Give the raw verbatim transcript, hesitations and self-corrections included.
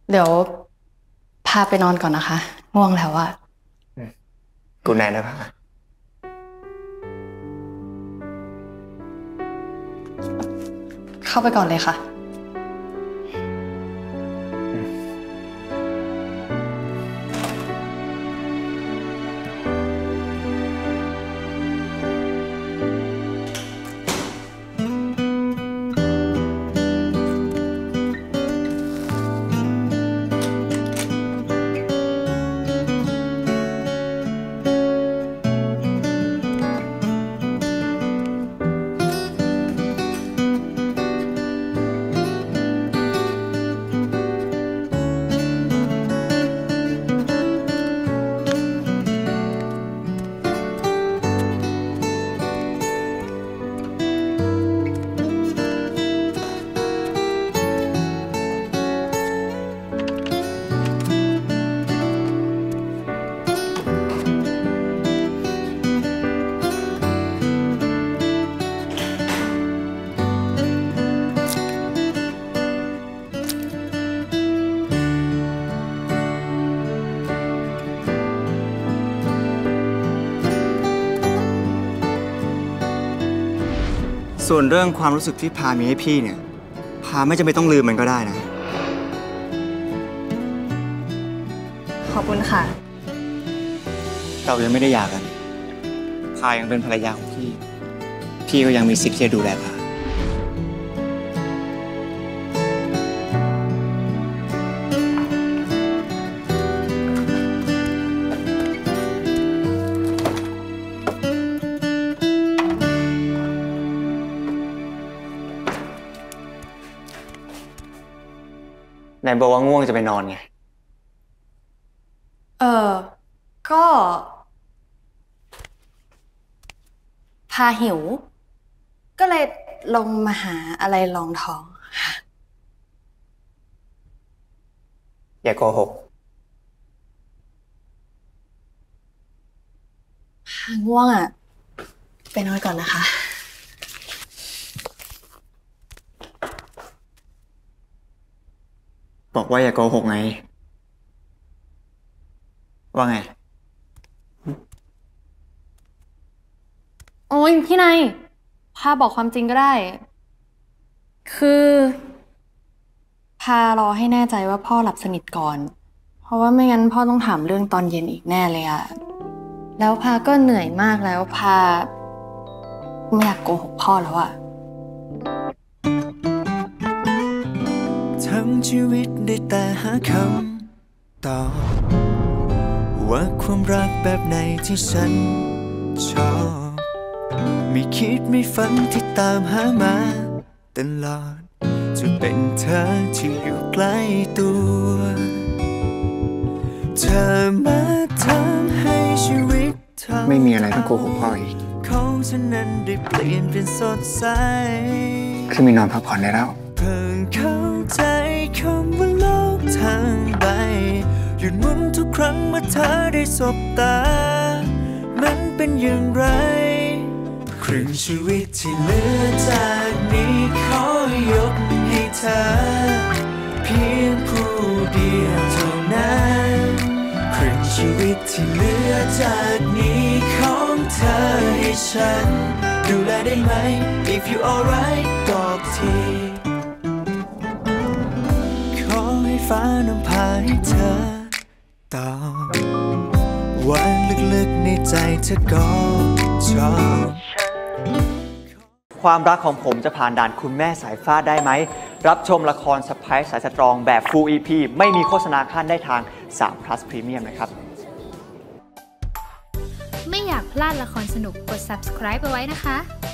เดี๋ยวพาไปนอนก่อนนะคะง่วงแล้วอะกูแน่นะพาเข้าไปก่อนเลยค่ะส่วนเรื่องความรู้สึกที่พามีให้พี่เนี่ยพาไม่จำเป็นต้องลืมมันก็ได้นะขอบคุณค่ะเรายังไม่ได้หย่ากันพายังเป็นภรรยาของพี่พี่ก็ยังมีสิทธิ์ที่จะดูแลพาไหนบอกว่าง่วงจะไปนอนไงเออก็พาหิวก็เลยลงมาหาอะไรรองท้องอย่าโกหกพาง่วงอ่ะไปนอนก่อนนะคะบอกว่าอย่าโกหกไงว่าไงโอ้ยพี่นายพาบอกความจริงก็ได้คือพารอให้แน่ใจว่าพ่อหลับสนิทก่อนเพราะว่าไม่งั้นพ่อต้องถามเรื่องตอนเย็นอีกแน่เลยอะแล้วพาก็เหนื่อยมากแล้วพาไม่อยากโกหกพ่อแล้วอะทั้งชีวิตได้แต่หาคำตอบว่าความรักแบบไหนที่ฉันชอบไม่คิดไม่ฝันที่ตามหามาตลอดจะเป็นเธอที่อยู่ใกล้ตัวเธอมาทำให้ชีวิตเธอไม่มีอะไรต้องโกหกพ่ออีกของฉันนั้นได้เปลี่ยนเป็นสดใสคือมีนอนพักผ่อนได้แล้วเพิ่งเข้าใจคำว่าโลกทางใบหยุดหมุนทุกครั้งเมื่อเธอได้สบตามันเป็นอย่างไรครึ่งชีวิตที่เหลือจากนี้ขอยกให้เธอเพียงผู้เดียวเท่านั้นครึ่งชีวิตที่เหลือจากนี้ของเธอให้ฉันดูแลได้ไหม If you alright บอกทีขอให้ฟ้านำพาให้เธอตอบว่าลึกๆในใจเธอก็ชอบความรักของผมจะผ่านด่านคุณแม่สายฟ้าได้ไหมรับชมละครสไปซ์สายสตรองแบบ Full อี พี ไม่มีโฆษณาขั้นได้ทางสาม plus Premium นะครับไม่อยากพลาดละครสนุกกด ซับสไครบ์ เอาไว้นะคะ